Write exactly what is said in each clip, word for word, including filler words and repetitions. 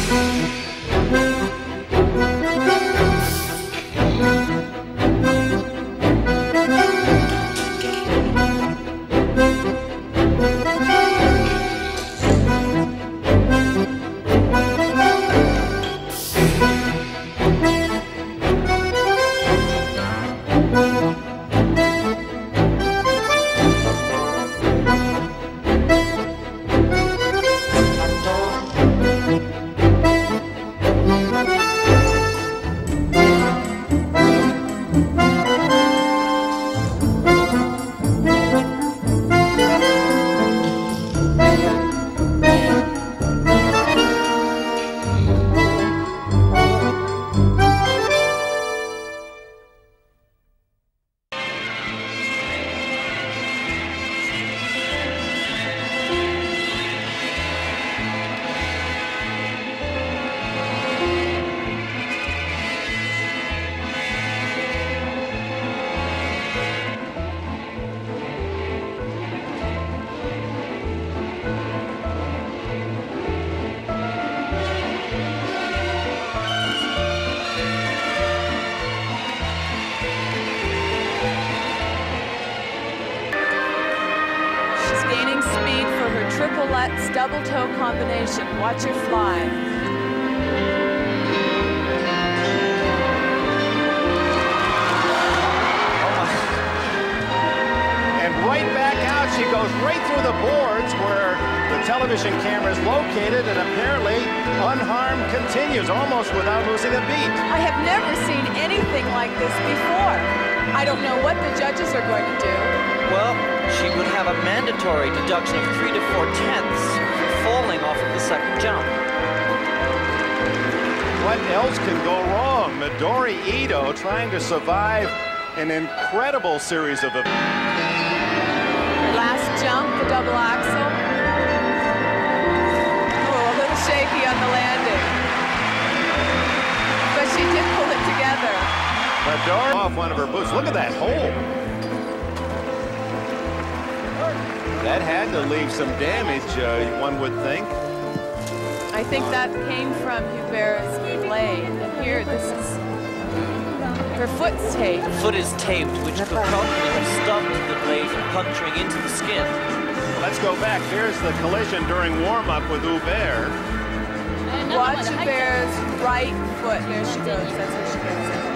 Triplettes double toe combination. Watch her fly. And right back out, she goes right through the boards where the television camera is located, and apparently unharmed continues, almost without losing a beat. I have never seen anything like this before. I don't know what the judges are going to do. Well, she would have a mandatory deduction of three to four tenths for falling off of the second jump. What else can go wrong? Midori Ito trying to survive an incredible series of events. Last jump, the double axel. Oh, a little shaky on the landing. But she did pull it together. Midori off one of her boots. Look at that hole. That had to leave some damage, uh, one would think. I think that came from Hubert's blade. And here, this is... her foot's taped. The foot is taped, which could probably have stopped the blade from puncturing into the skin. Let's go back. Here's the collision during warm-up with Hubert. Watch Hubert's right foot. There she goes. That's where she gets it.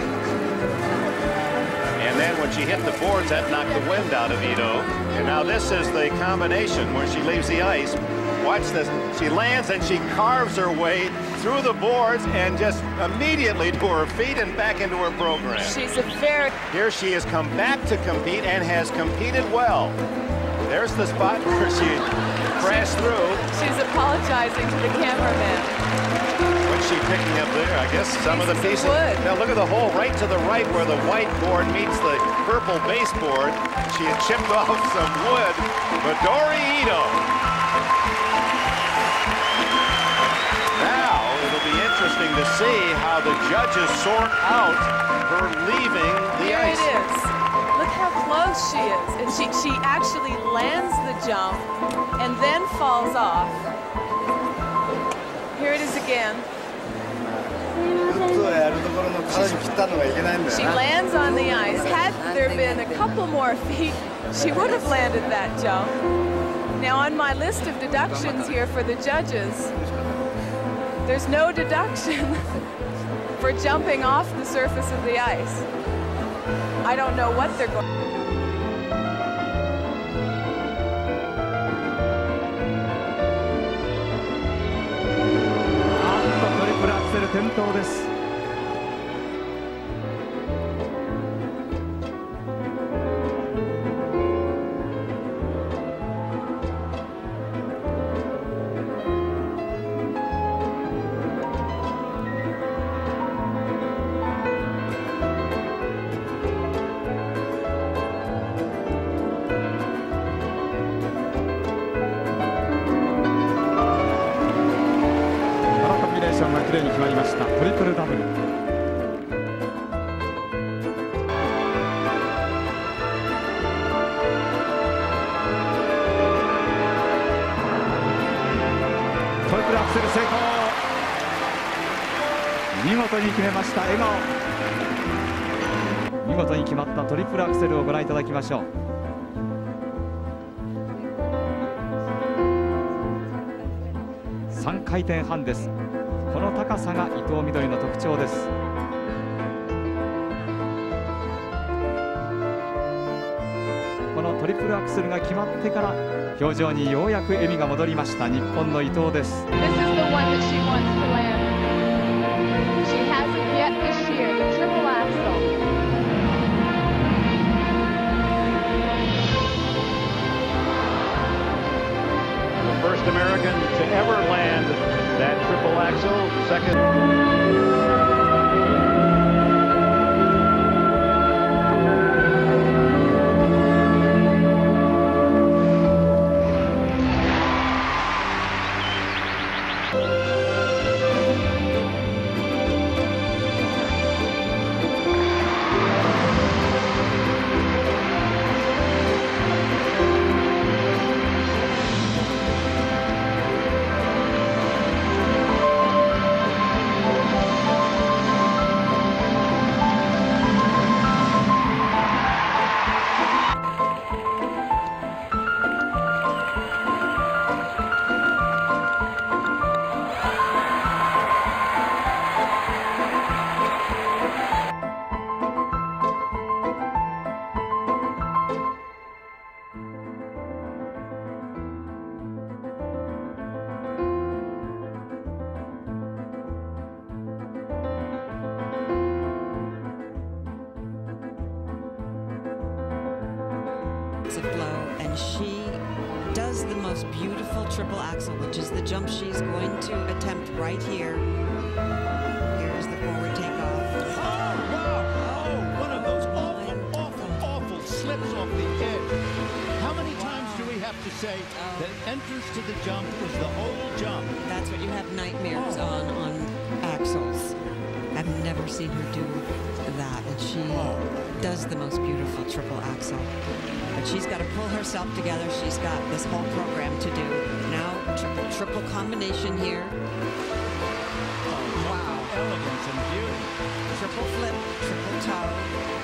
And then when she hit the boards, that knocked the wind out of Ito. And now this is the combination where she leaves the ice. Watch this. She lands and she carves her way through the boards and just immediately to her feet and back into her program. She's a very... Here she has come back to compete and has competed well. There's the spot where she crashed through. She's apologizing to the cameraman. What's she picking up there? I guess some pieces of the pieces. Of wood. Now look at the hole right to the right where the white board meets the purple baseboard. She had chipped off some wood. Midori Ito. Now it'll be interesting to see how the judges sort out her leaving the Here ice. It is. Look how close she is. And she, she actually lands the jump and then falls off. Here it is again. She lands on the ice. Had there been a couple more feet, she would have landed that jump. Now on my list of deductions here for the judges, there's no deduction for jumping off the surface of the ice. I don't know what they're going to do. 転倒です。綺麗に決まりました。トリプルダブル。トリプルアクセル成功。 見事に決めました。笑顔。見事に決まったトリプルアクセルをご覧いただきましょう。さんかいてんはんです。この高さが伊藤みどりの特徴です。このトリプルアクセルが決まってから表情にようやく笑みが戻りました日本の伊藤です。 First American to ever land that triple axel. Second. Flow, and she does the most beautiful triple axel, which is the jump she's going to attempt right here. Here's the forward takeoff. Oh, wow! Oh, one of those awful, awful, awful slips off the edge. How many times do we have to say oh. that entrance to the jump was the whole jump? That's what you have nightmares oh. on, on axles. I've never seen her do that, and she oh. does the most beautiful triple axel. But she's got to pull herself together. She's got this whole program to do. Now, triple, triple combination here. Oh, wow. Elegance and beauty. Triple flip, triple toe.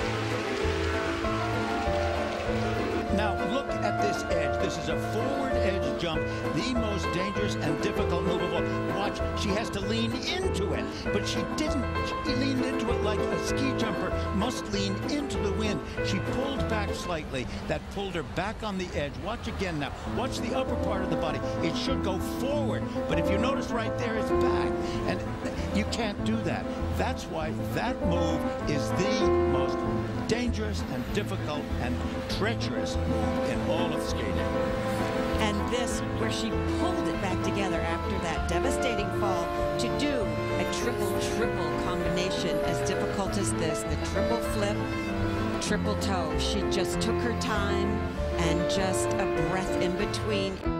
Now, look at this edge. This is a forward edge jump, the most dangerous and difficult move of all. Watch, she has to lean into it, but she didn't. She leaned into it like a ski jumper must lean into the wind. She pulled back slightly. That pulled her back on the edge. Watch again now. Watch the upper part of the body. It should go forward, but if you notice right there, it's back. And you can't do that. That's why that move is the most dangerous and difficult and treacherous move in all of skating. And this, where she pulled it back together after that devastating fall to do a triple, triple combination as difficult as this, the triple flip, triple toe. She just took her time and just a breath in between.